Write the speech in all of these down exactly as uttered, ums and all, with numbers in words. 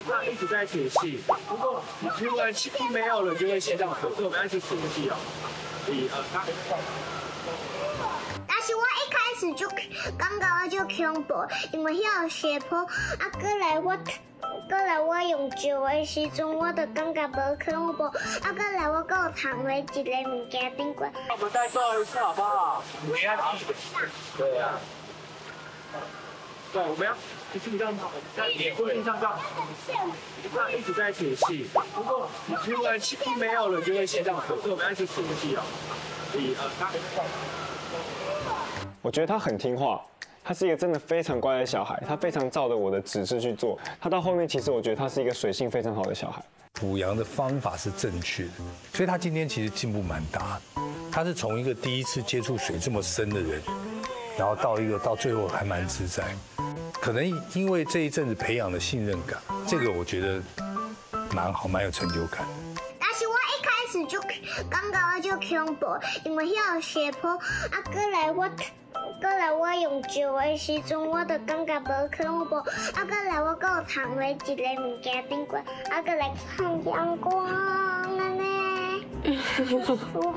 那一直在写戏。如果你突然气没有了，就会先这样手，所以我们要一直写戏哦。一二三。 但是我一开始就感觉我就恐怖，因为遐有斜坡，啊，过来我。过来，我用照的时阵，我就感觉无恐怖。啊，过来我搁有躺在一个物件顶过。 我们再做一次好不好？没问题。对呀。对，我们要一直这样，在脸固定上这样，那一直在写戏。如果你突然气没有了，就会先这样手，所以我们要一直写戏哦。一二三。 我觉得他很听话。他是一个真的非常乖的小孩，他非常照着我的指示去做。他到后面，其实我觉得他是一个水性非常好的小孩。 补阳的方法是正确的，所以他今天其实进步蛮大。他是从一个第一次接触水这么深的人，然后到一个到最后还蛮自在。可能因为这一阵子培养的信任感，这个我觉得蛮好，蛮有成就感。 但是我一开始就感觉我就恐怖，因为遐有斜坡，啊，过来我。过来，我用照的时阵，我就感觉无恐怖。啊，过来，我搁有躺在一个物件顶过，啊，过来看阳光安尼。舒服。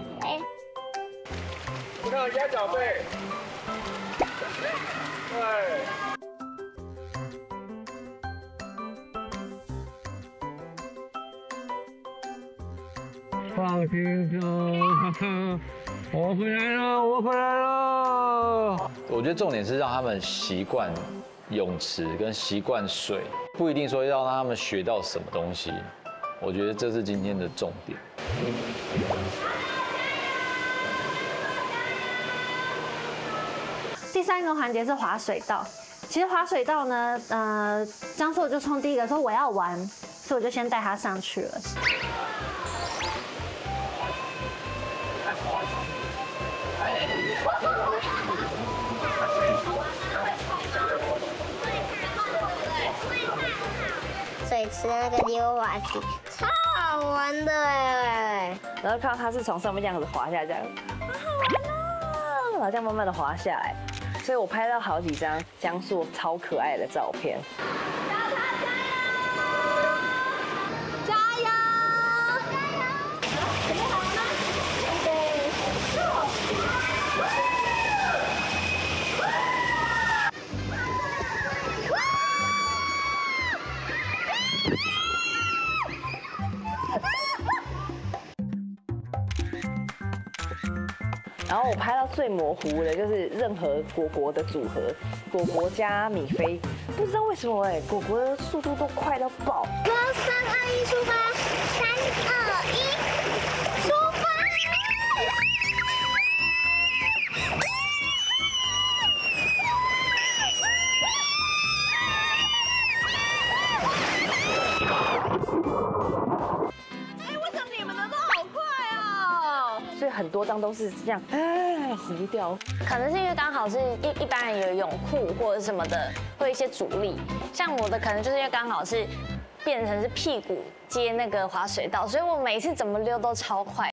你看压脚背。对。放轻松。我回来了，我回来了。 我觉得重点是让他们习惯泳池跟习惯水，不一定说要让他们学到什么东西。我觉得这是今天的重点。 第三个环节是滑水道。其实滑水道呢，呃，江硕就冲第一个说我要玩，所以我就先带他上去了。 水池的那个溜滑梯超好玩的哎！ 然后看到他是从上面这样子滑下来，这样好好玩哦，然后这样慢慢的滑下来，所以我拍到好几张江硕超可爱的照片。 加油！加油！准备好了吗？对。 然后我拍到最模糊的就是任何果果的组合，果果加米菲，不知道为什么哎，果果的速度都快到爆。 三二一，出发！三二一，出发！ 哎，为什么你们的都好快哦？所以很多张都是这样，哎，糊掉。 可能是因为刚好是一一般人有泳裤或者什么的，会有一些阻力。像我的可能就是因为刚好是变成是屁股接那个滑水道，所以我每次怎么溜都超快。